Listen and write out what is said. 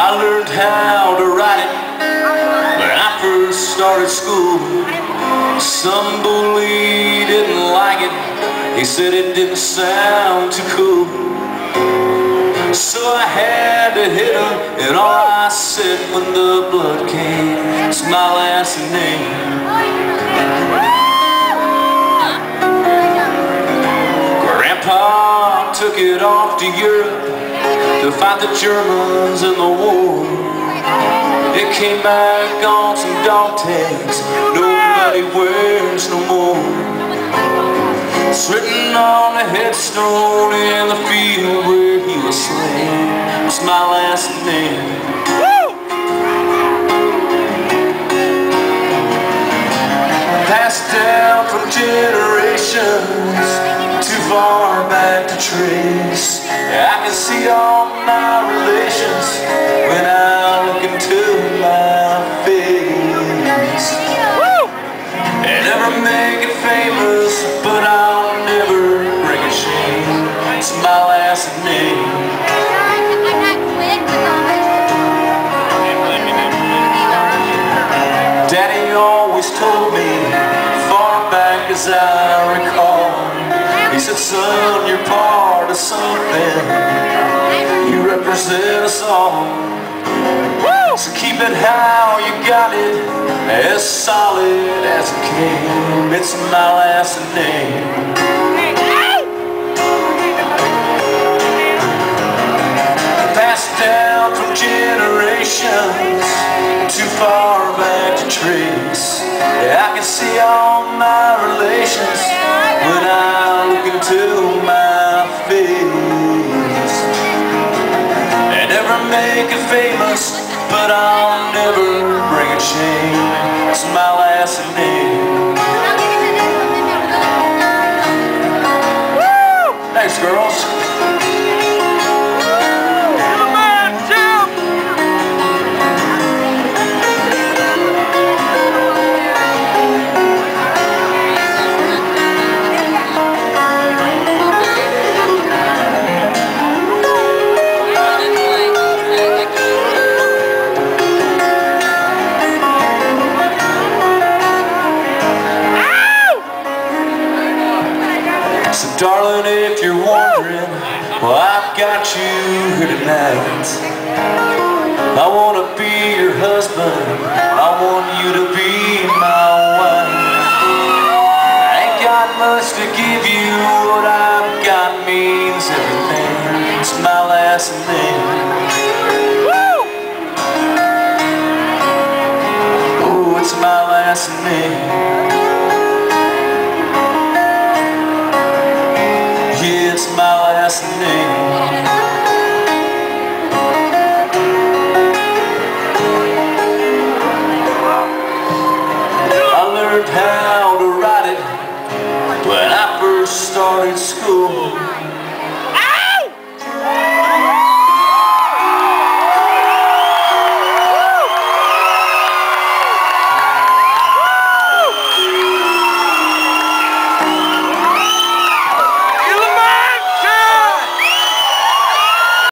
I learned how to write it when I first started school. Some bully didn't like it. He said it didn't sound too cool. So I had to hit him, and all I said when the blood came was my last name. Grandpa took it off to Europe to fight the Germans in the war. It came back on some dog tags nobody wears no more. It's written on a headstone in the field where he was slain. It's my last name. Passed down from generations, too far back to trace. I can see all my relations when I look into my face. And never make it famous, but I'll never bring a shame. It's my last name. Daddy always told me, far back as I recall, he said, son, you're part of something. You represent us all. So keep it how you got it, as solid as it came. It's my last name. Passed down from generations, too far back to trace. I can see all my relations when I look into my face. And never make it famous, but I'll never bring a shame. It's my last name. Woo! Thanks, girls. So darling, if you're wondering, well, I've got you here tonight. I wanna be your husband,